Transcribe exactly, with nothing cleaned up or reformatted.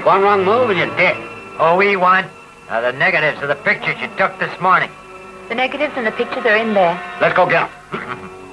One wrong move and you're dead. All we want are the negatives of the pictures you took this morning. The negatives and the pictures are in there. Let's go get them.